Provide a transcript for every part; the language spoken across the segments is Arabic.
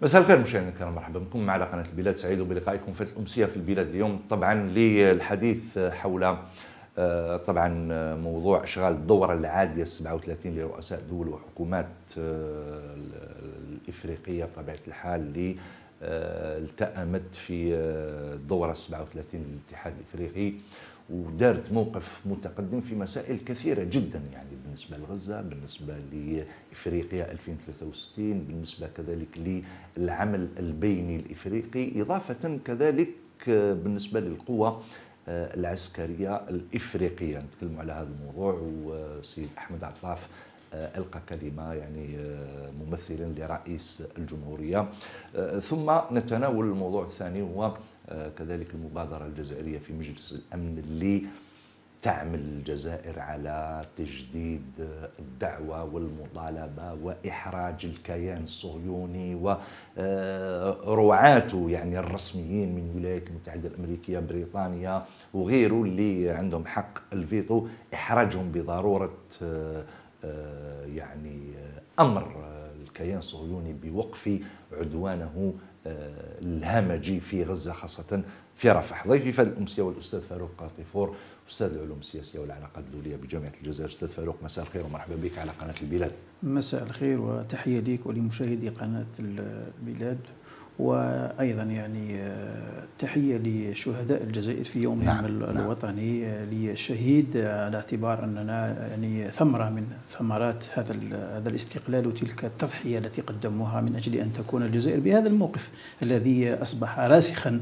مساء الخير مشاهدينا الكرام، مرحبا بكم على قناة البلاد. سعيد بلقائكم في الأمسية في البلاد اليوم، طبعا للحديث حول طبعا موضوع إشغال الدورة العادية 37 لرؤساء دول وحكومات الإفريقية بطبيعة الحال اللي التأمت في الدورة 37 للاتحاد الإفريقي، ودارت موقف متقدم في مسائل كثيرة جدا، يعني بالنسبة لغزة، بالنسبة لإفريقيا 2063، بالنسبة كذلك للعمل البيني الإفريقي، إضافة كذلك بالنسبة للقوى العسكرية الإفريقية. نتكلم على هذا الموضوع، وسيد أحمد عطاف ألقى كلمة يعني ممثلا لرئيس الجمهورية. ثم نتناول الموضوع الثاني، وهو كذلك المبادرة الجزائرية في مجلس الأمن اللي تعمل الجزائر على تجديد الدعوة والمطالبة وإحراج الكيان الصهيوني ورعاته يعني الرسميين من الولايات المتحدة الأمريكية، بريطانيا وغيره اللي عندهم حق الفيتو، إحراجهم بضرورة يعني أمر الكيان الصهيوني بوقف عدوانه الهمجي في غزة، خاصة في رفح. ضيفي في الأمسية والأستاذ فاروق قاطفور، أستاذ العلوم السياسية والعلاقات الدولية بجامعة الجزائر. أستاذ فاروق، مساء الخير ومرحبا بك على قناة البلاد. مساء الخير وتحية لك ولمشاهدي قناة البلاد، وأيضا يعني تحية لشهداء الجزائر في يومهم الوطني للشهيد، على اعتبار أننا يعني ثمرة من ثمرات هذا الاستقلال وتلك التضحية التي قدموها من أجل أن تكون الجزائر بهذا الموقف الذي أصبح راسخا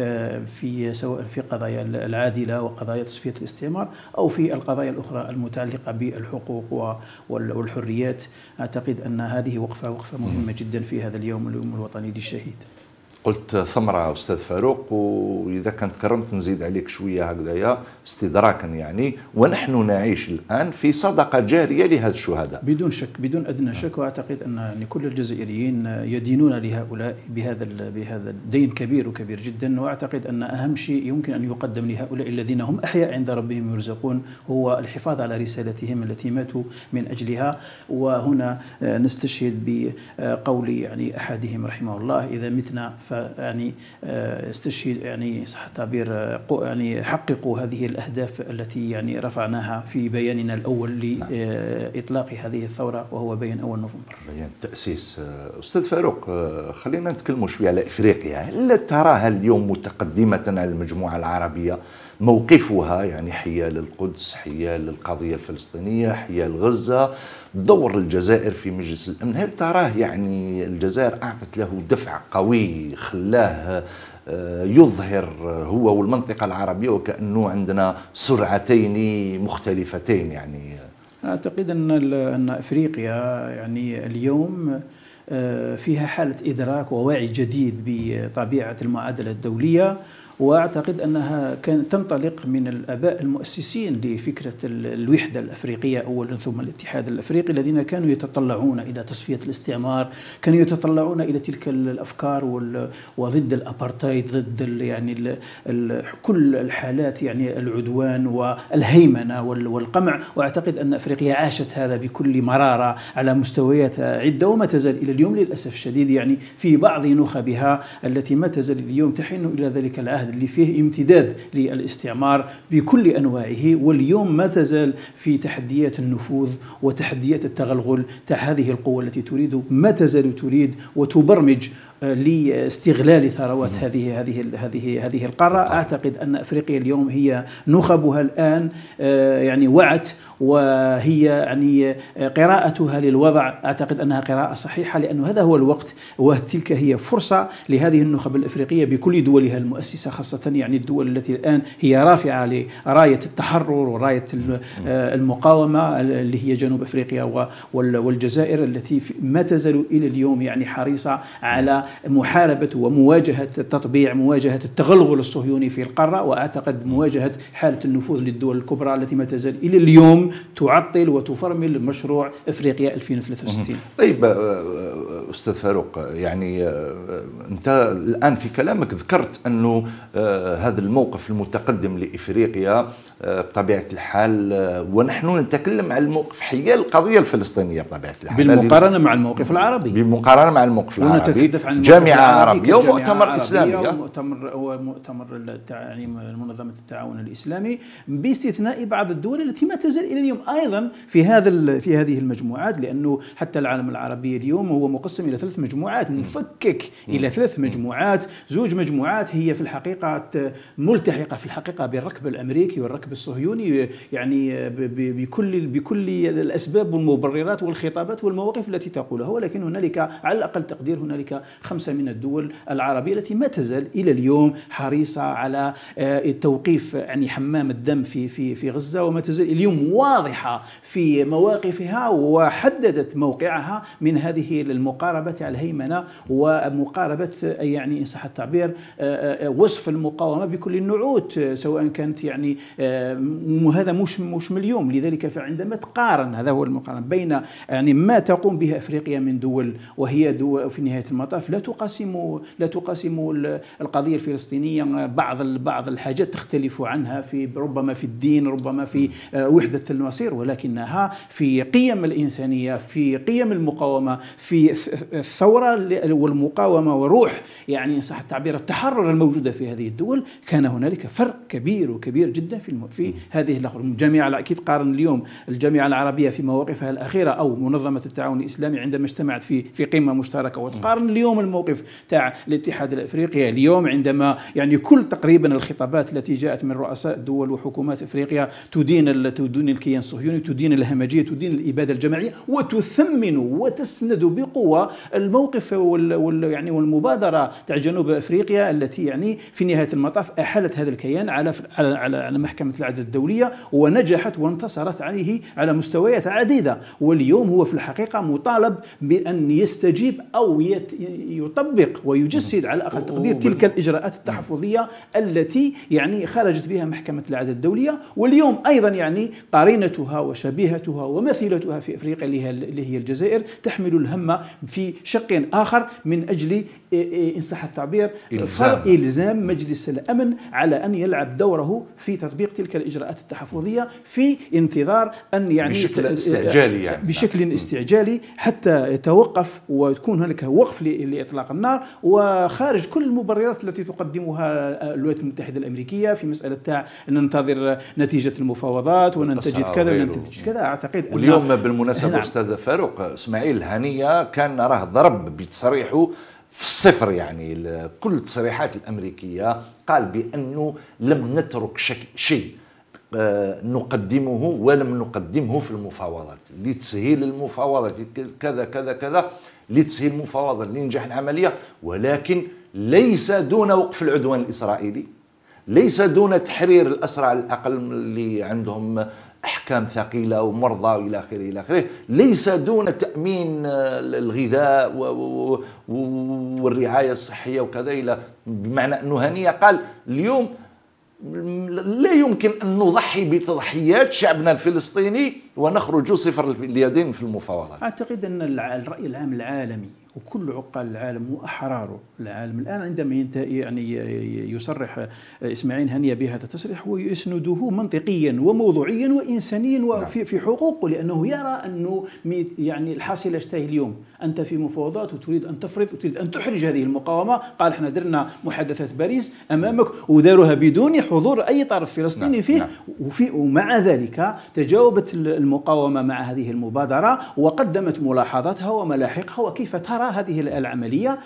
في سواء في قضايا العادلة وقضايا تصفية الاستعمار أو في القضايا الأخرى المتعلقة بالحقوق والحريات. أعتقد أن هذه وقفة مهمة جدا في هذا اليوم الوطني للشهيد. قلت ثمرة أستاذ فاروق، وإذا كنت كرمت نزيد عليك شوية هكذايا استدراكا، يعني ونحن نعيش الآن في صدقة جارية لهذا الشهداء بدون شك، بدون أدنى شك. وأعتقد أن كل الجزائريين يدينون لهؤلاء بهذا الدين كبير وكبير جدا. وأعتقد أن أهم شيء يمكن أن يقدم لهؤلاء الذين هم أحياء عند ربهم يرزقون هو الحفاظ على رسالتهم التي ماتوا من أجلها. وهنا نستشهد بقول يعني أحدهم رحمه الله: إذا متنا يعني استشهد، يعني صح التعبير، يعني حققوا هذه الأهداف التي يعني رفعناها في بياننا الأول لإطلاق هذه الثورة، وهو بيان أول نوفمبر، بيان التأسيس. أستاذ فاروق، خلينا نتكلموا شوية على إفريقيا. هل تراها اليوم متقدمة على المجموعة العربية؟ موقفها يعني حيال القدس، حيال القضية الفلسطينية، حيال غزة، دور الجزائر في مجلس الأمن، هل تراه يعني الجزائر أعطت له دفع قوي خلاه يظهر هو والمنطقة العربية وكأنه عندنا سرعتين مختلفتين؟ يعني أعتقد أن أفريقيا يعني اليوم فيها حالة إدراك ووعي جديد بطبيعة المعادلة الدولية، وأعتقد أنها كانت تنطلق من الآباء المؤسسين لفكرة الوحدة الأفريقية أولا ثم الاتحاد الأفريقي، الذين كانوا يتطلعون إلى تصفية الاستعمار، كانوا يتطلعون إلى تلك الأفكار وضد الأبارتايد، ضد يعني كل الحالات، يعني العدوان والهيمنة والقمع. وأعتقد أن أفريقيا عاشت هذا بكل مرارة على مستويات عدة، وما تزال إلى اليوم للأسف الشديد يعني في بعض نخبها التي ما تزال اليوم تحن إلى ذلك العهد اللي فيه امتداد للاستعمار بكل أنواعه. واليوم ما تزال في تحديات النفوذ وتحديات التغلغل تاع هذه القوة التي تريد، ما تزال تريد وتبرمج لاستغلال ثروات هذه القارة. أعتقد أن أفريقيا اليوم هي نخبها الآن يعني وعت، وهي يعني قراءتها للوضع أعتقد أنها قراءة صحيحة، لأن هذا هو الوقت وتلك هي فرصة لهذه النخب الأفريقية بكل دولها المؤسسة، خاصة يعني الدول التي الآن هي رافعة لراية التحرر وراية المقاومة اللي هي جنوب أفريقيا والجزائر، التي ما تزال إلى اليوم يعني حريصة على محاربة ومواجهة التطبيع، مواجهة التغلغل الصهيوني في القارة، وأعتقد مواجهة حالة النفوذ للدول الكبرى التي ما تزال إلى اليوم تعطل وتفرمل مشروع أفريقيا 2063. طيب أستاذ فاروق، يعني أنت الآن في كلامك ذكرت أنه هذا الموقف المتقدم لإفريقيا بطبيعة الحال، ونحن نتكلم عن الموقف حيال القضية الفلسطينية بطبيعة الحال بالمقارنة مع الموقف العربي، بالمقارنة مع الموقف العربي، ونتحدث عن جامعة عربية ومؤتمر إسلامي ومؤتمر يعني منظمة التعاون الإسلامي، باستثناء بعض الدول التي ما تزال إلى اليوم أيضا في هذه المجموعات، لأنه حتى العالم العربي اليوم هو مقسم إلى 3 مجموعات، مفكك إلى 3 مجموعات. 2 مجموعات هي في الحقيقة ملتحقة في الحقيقة بالركب الأمريكي والركب الصهيوني، يعني بكل الأسباب والمبررات والخطابات والمواقف التي تقولها، ولكن هنالك على الأقل تقدير هنالك 5 من الدول العربية التي ما تزال إلى اليوم حريصة على توقيف يعني حمام الدم في غزة، وما تزال اليوم واضحة في مواقفها، وحددت موقعها من هذه المقاربة على الهيمنة ومقاربة يعني إن صح التعبير وصف المقاومة بكل النعوت، سواء كانت يعني هذا مش من اليوم. لذلك فعندما تقارن، هذا هو المقارنة بين يعني ما تقوم به أفريقيا من دول، وهي دول في نهاية المطاف لا تقاسم القضية الفلسطينية، بعض الحاجات تختلف عنها ربما في الدين، ربما في وحدة المصير، ولكنها في قيم الإنسانية، في قيم المقاومة، في الثورة والمقاومة وروح يعني إن صح التعبير التحرر الموجودة في هذه الدول. كان هنالك فرق كبير جدا في هذه الجامعة. أكيد قارن اليوم الجامعة العربية في مواقفها الأخيرة أو منظمة التعاون الإسلامي عندما اجتمعت في قمة مشتركة، وتقارن اليوم الموقف تاع الاتحاد الأفريقي اليوم عندما يعني كل تقريبا الخطابات التي جاءت من رؤساء الدول وحكومات أفريقيا تدين الكيان الصهيوني، تدين الهمجية، تدين الإبادة الجماعية، وتثمن وتسند بقوة الموقف يعني والمبادرة تاع جنوب أفريقيا التي يعني في نهاية المطاف أحالت هذا الكيان على محكمة العدل الدولية، ونجحت وانتصرت عليه على مستويات عديدة. واليوم هو في الحقيقة مطالب بأن يستجيب أو يطبق ويجسد على أقل تقدير تلك الإجراءات التحفظية التي يعني خرجت بها محكمة العدل الدولية. واليوم أيضا يعني قرينتها وشبيهتها ومثيلتها في أفريقيا اللي هي الجزائر تحمل الهم في شق آخر من أجل إن صح التعبير إلزام مجلس الأمن على أن يلعب دوره في تطبيق تلك الإجراءات التحفظية في انتظار أن يعني بشكل استعجالي حتى يتوقف وتكون هناك وقف لإطلاق النار، وخارج كل المبررات التي تقدمها الولايات المتحدة الأمريكية في مسألة تاع أن ننتظر نتيجة المفاوضات وننتجد كذا وننتج كذا. أعتقد واليوم بالمناسبة أستاذ فاروق، إسماعيل هنية كان راه ضرب بتصريحه في الصفر، يعني كل التصريحات الأمريكية قال بأنه لم نترك شيء نقدمه ولم نقدمه في المفاوضات لتسهيل المفاوضات كذا كذا كذا، لتسهيل المفاوضات لنجاح العملية، ولكن ليس دون وقف العدوان الإسرائيلي، ليس دون تحرير الأسرى على الأقل اللي عندهم أحكام ثقيلة ومرضى إلى آخره إلى آخره، ليس دون تأمين الغذاء والرعاية الصحية وكذا، إلى بمعنى أنه هنية قال اليوم لا يمكن أن نضحي بتضحيات شعبنا الفلسطيني ونخرج صفر اليدين في المفاوضات. أعتقد أن الرأي العام العالمي وكل عقال العالم وأحرار العالم الآن عندما يعني يصرح إسماعيل هنية بهذا التصريح ويسنده منطقيا وموضوعيا وإنسانيا وفي حقوقه، لأنه يرى أنه يعني الحاصلة اشتهي اليوم أنت في مفاوضات وتريد أن تفرض وتريد أن تحرج هذه المقاومة. قال احنا درنا محادثات باريس أمامك وداروها بدون حضور أي طرف فلسطيني فيه. ومع ذلك تجاوبت المقاومة مع هذه المبادرة وقدمت ملاحظاتها وملاحقها وكيف ترى هذه العملية،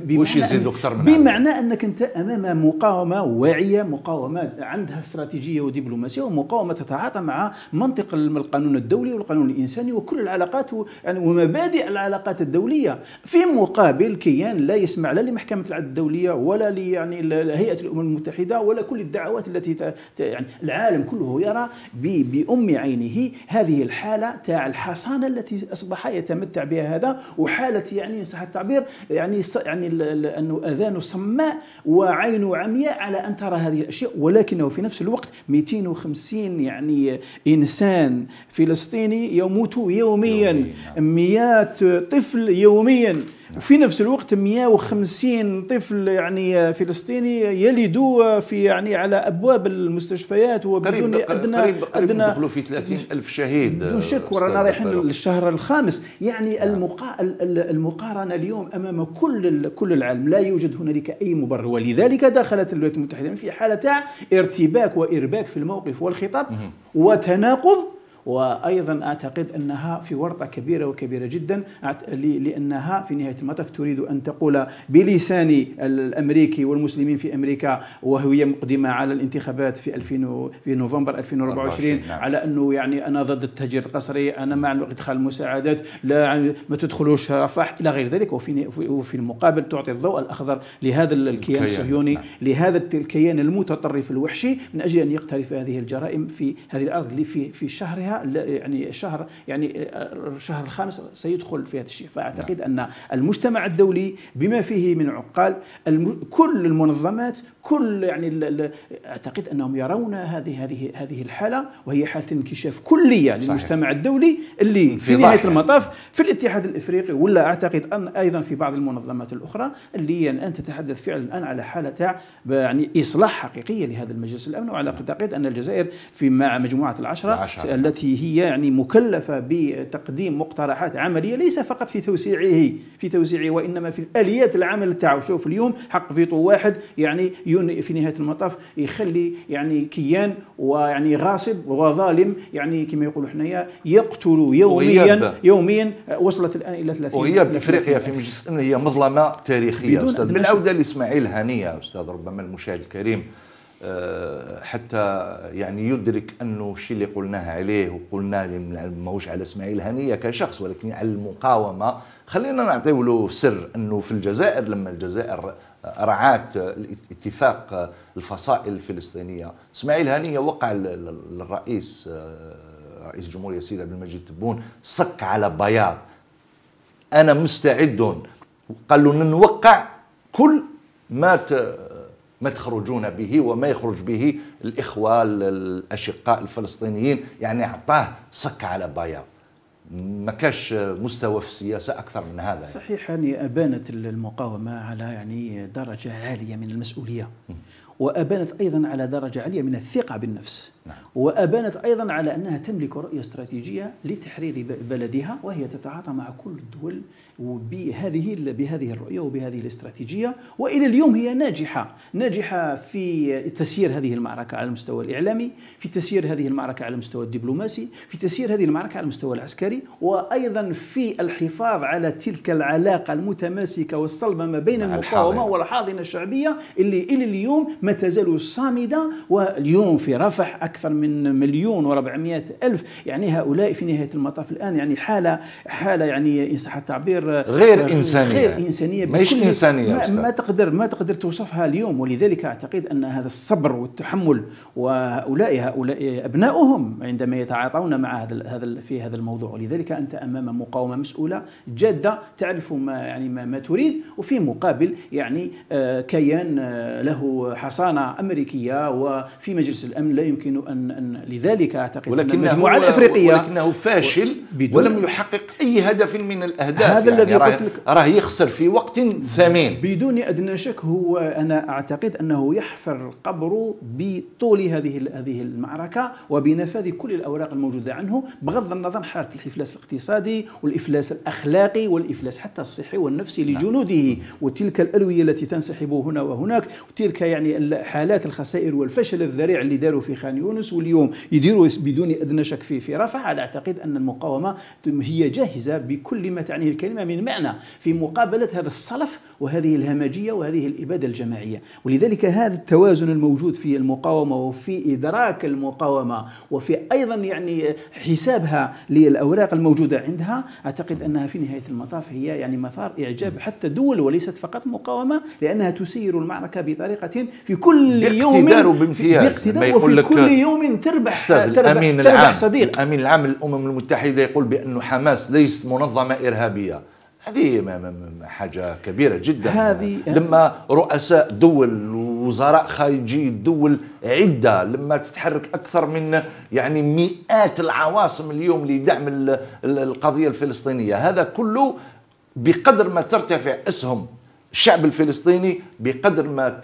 بمعنى أنك أنت أمام مقاومة واعية، مقاومة عندها استراتيجية ودبلوماسية، ومقاومة تتعاطى مع منطق القانون الدولي والقانون الإنساني وكل العلاقات يعني ومبادئ العلاقات الدولية، في مقابل كيان لا يسمع لا لمحكمة العدل الدولية ولا يعني هيئة الأمم المتحدة ولا كل الدعوات التي يعني العالم كله يرى بأم عينه هذه الحالة تاع الحصانة التي أصبح يتمتع بها هذا، وحالة يعني صح التعبير يعني أنه أذان صماء وعين عمياء على أن ترى هذه الأشياء، ولكنه في نفس الوقت 250 يعني إنسان فلسطيني يموت يوميا، مئات طفل يوميا، وفي نفس الوقت 150 طفل يعني فلسطيني يلدوا في يعني على ابواب المستشفيات وبدون ادنى دخلوا في 30,000 شهيد بدون شك، ورانا رايحين للشهر الخامس. يعني المقارنه اليوم امام كل العالم، لا يوجد هنالك اي مبرر، ولذلك دخلت الولايات المتحده في حاله تاع ارتباك وارباك في الموقف والخطاب وتناقض. وأيضا أعتقد أنها في ورطة كبيرة جدا، لأنها في نهاية المطاف تريد أن تقول بلسان الأمريكي والمسلمين في أمريكا، وهي مقدمة على الانتخابات في نوفمبر 2024 على أنه يعني أنا ضد التهجير القسري، أنا مع إدخال المساعدات، لا ما تدخلوش رفح إلى غير ذلك. وفي المقابل تعطي الضوء الأخضر لهذا الكيان الصهيوني، لهذا الكيان المتطرف الوحشي، من أجل أن يقترف هذه الجرائم في هذه الأرض اللي في شهرها يعني الشهر الخامس سيدخل في هذا الشيء. فأعتقد أن المجتمع الدولي بما فيه من عقال، كل المنظمات، كل يعني أعتقد أنهم يرون هذه الحالة، وهي حالة انكشاف كلية للمجتمع الدولي اللي في نهاية المطاف في الاتحاد الإفريقي، ولا أعتقد أن أيضا في بعض المنظمات الأخرى اللي الآن تتحدث فعلا الآن على حالة تاع يعني إصلاح حقيقية لهذا المجلس الأمن. وعلى أعتقد أن الجزائر مع مجموعة العشرة التي هي يعني مكلفة بتقديم مقترحات عملية، ليس فقط في توسيعه وإنما في الآليات العمل تاعو. شوف اليوم حق فيتو واحد يعني في نهاية المطاف يخلي يعني كيان ويعني غاصب وظالم، يعني كما يقولوا حنايا يقتل يوميا وصلت الآن إلى 30. وهي بإفريقيا في مجلس الأمن هي مظلمة تاريخية أستاذ. بالعودة لإسماعيل هنية أستاذ، ربما المشاهد الكريم حتى يعني يدرك أنه الشيء اللي قلناه عليه وقلنا ماهوش على إسماعيل هنية كشخص ولكن على المقاومة. خلينا نعطيه له سر أنه في الجزائر لما الجزائر رعات اتفاق الفصائل الفلسطينية، إسماعيل هنية وقع للرئيس رئيس الجمهورية السيد عبد المجيد تبون صك على بياض، أنا مستعد، قال له نوقع كل ما تخرجون به وما يخرج به الإخوة الأشقاء الفلسطينيين، يعني أعطاه صك على بياض. ما كاش مستوى في السياسة أكثر من هذا. صحيح، يعني أبانت المقاومة على يعني درجة عالية من المسؤولية، وأبانت أيضا على درجة عالية من الثقة بالنفس، وأبانت أيضا على أنها تملك رؤية استراتيجية لتحرير بلدها، وهي تتعاطى مع كل الدول بهذه الرؤية وبهذه الاستراتيجية. وإلى اليوم هي ناجحة في تسيير هذه المعركة على المستوى الإعلامي، في تسيير هذه المعركة على المستوى الدبلوماسي، في تسيير هذه المعركة على المستوى العسكري، وأيضا في الحفاظ على تلك العلاقة المتماسكة والصلبة ما بين المقاومة والحاضنة الشعبية اللي إلى اليوم ما تزال صامدة. واليوم في رفح أكثر من 1,400,000، يعني هؤلاء في نهاية المطاف الآن يعني حالة يعني إن صح التعبير غير إنسانية مش إنسانية ما تقدر توصفها اليوم. ولذلك أعتقد أن هذا الصبر والتحمل، وهؤلاء أبناؤهم عندما يتعاطون مع في هذا الموضوع. ولذلك أنت أمام مقاومة مسؤولة جادة تعرف ما تريد، وفي مقابل يعني كيان له حصانة أمريكية وفي مجلس الأمن لا يمكن أن لذلك أعتقد أن المجموعة الأفريقية ولكنه فاشل ولم يحقق أي هدف من الأهداف. هذا الذي قلت لك، راه يخسر في وقت ثمين بدون أدنى شك. هو أنا أعتقد أنه يحفر قبره بطول هذه المعركة وبنفاذ كل الأوراق الموجودة عنه، بغض النظر عن حالة الإفلاس الاقتصادي والإفلاس الأخلاقي والإفلاس حتى الصحي والنفسي لجنوده، وتلك الألوية التي تنسحب هنا وهناك، وتلك يعني حالات الخسائر والفشل الذريع اللي داروا في خان يونس واليوم يديروا بدون أدنى شك في رفح. على أعتقد أن المقاومة هي جاهزة بكل ما تعنيه الكلمة من معنى في مقابلة هذا الصلف وهذه الهمجية وهذه الإبادة الجماعية. ولذلك هذا التوازن الموجود في المقاومة وفي إدراك المقاومة وفي أيضا يعني حسابها للأوراق الموجودة عندها، أعتقد أنها في نهاية المطاف هي يعني مثار إعجاب حتى دول وليست فقط مقاومة، لأنها تسير المعركة بطريقة في كل يوم بامتياز. وفي كل يوم تربح صديق. الأمين العام للأمم المتحدة يقول بأن حماس ليست منظمة إرهابية. هذه حاجة كبيرة جدا. لما رؤساء دول ووزراء خارجية دول عدة لما تتحرك أكثر من يعني مئات العواصم اليوم لدعم القضية الفلسطينية، هذا كله بقدر ما ترتفع أسهم الشعب الفلسطيني بقدر ما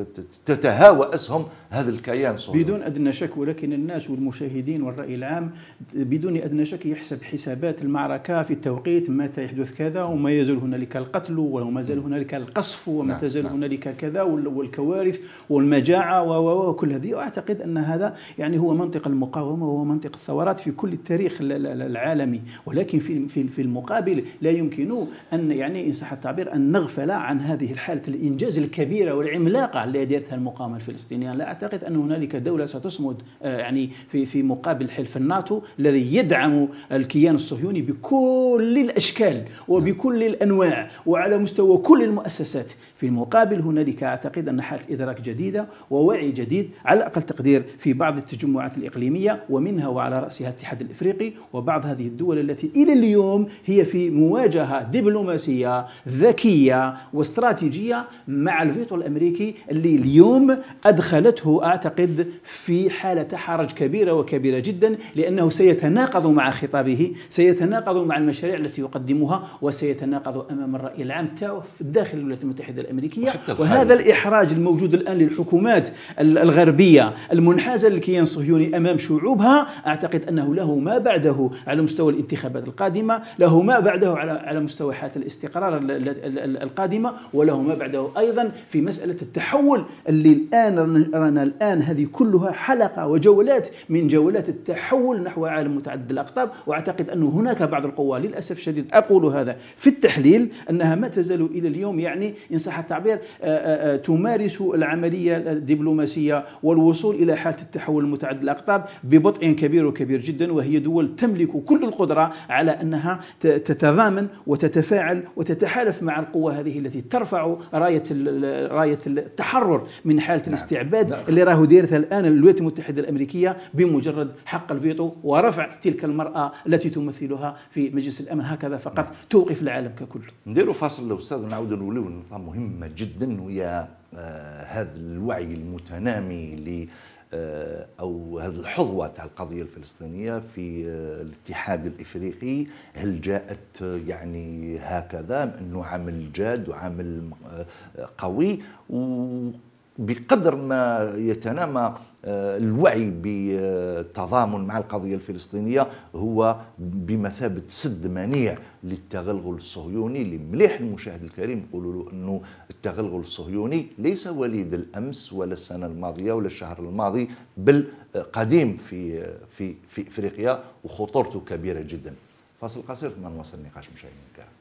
تتهاوى أسهم هذا الكيان الصهيوني بدون أدنى شك. ولكن الناس والمشاهدين والرأي العام بدون أدنى شك يحسب حسابات المعركة في التوقيت، متى يحدث كذا وما يزال هنالك القتل وما زال هنالك القصف وما تزال هنالك كذا والكوارث والمجاعة وكل هذه. وأعتقد أن هذا يعني هو منطق المقاومة وهو منطق الثورات في كل التاريخ العالمي. ولكن في المقابل لا يمكن أن يعني إن صح التعبير أن نغفل عن هذه الحالة الإنجاز الكبيرة والعملاقة التي دارتها المقاومة الفلسطينية. لا أعتقد أن هنالك دولة ستصمد يعني في مقابل حلف الناتو الذي يدعم الكيان الصهيوني بكل الأشكال وبكل الأنواع وعلى مستوى كل المؤسسات. في المقابل هنالك أعتقد أن حالة إدراك جديدة ووعي جديد على أقل تقدير في بعض التجمعات الإقليمية، ومنها وعلى رأسها الاتحاد الإفريقي وبعض هذه الدول التي إلى اليوم هي في مواجهة دبلوماسية ذكية واستراتيجية مع الفيتو الأمريكي اللي اليوم أدخلته أعتقد في حالة حرج كبيرة وكبيرة جدا، لأنه سيتناقض مع خطابه، سيتناقض مع المشاريع التي يقدمها، وسيتناقض أمام الرأي العام في داخل الولايات المتحدة الأمريكية. وهذا الإحراج الموجود الآن للحكومات الغربية المنحازة للكيان الصهيوني أمام شعوبها، أعتقد أنه له ما بعده على مستوى الانتخابات القادمة، له ما بعده على مستوى حالة الاستقرار القادمة، وله ما بعده أيضا في مسألة التحول اللي الآن رانا الآن هذه كلها حلقة وجولات من جولات التحول نحو عالم متعدد الأقطاب. وأعتقد أن هناك بعض القوى للأسف الشديد أقول هذا في التحليل أنها ما تزال إلى اليوم يعني إن صح التعبير تمارس العملية الدبلوماسية والوصول إلى حالة التحول المتعدد الأقطاب ببطء كبير وكبير جدا، وهي دول تملك كل القدرة على أنها تتضامن وتتفاعل وتتحالف مع القوى هذه التي ترفع راية التحرر من حالة الاستعباد اللي راه دايرتها الآن الولايات المتحدة الأمريكية بمجرد حق الفيتو ورفع تلك المرأة التي تمثلها في مجلس الأمن. هكذا فقط توقف العالم ككل. نديروا فاصل أستاذ ونعود نوليو نقطة مهمة جدا، وهي هذا الوعي المتنامي أو هذه الحظوة تاع القضية الفلسطينية في الاتحاد الإفريقي. هل جاءت يعني هكذا أنه عمل جاد وعمل قوي، بقدر ما يتنامى الوعي بالتضامن مع القضية الفلسطينية هو بمثابة سد منيع للتغلغل الصهيوني. اللي مليح المشاهد الكريم يقولوا له أنه التغلغل الصهيوني ليس وليد الأمس ولا السنة الماضية ولا الشهر الماضي، بل قديم في إفريقيا وخطورته كبيرة جدا. فاصل قصير ثم نواصل النقاش مشاهدينا الكرام.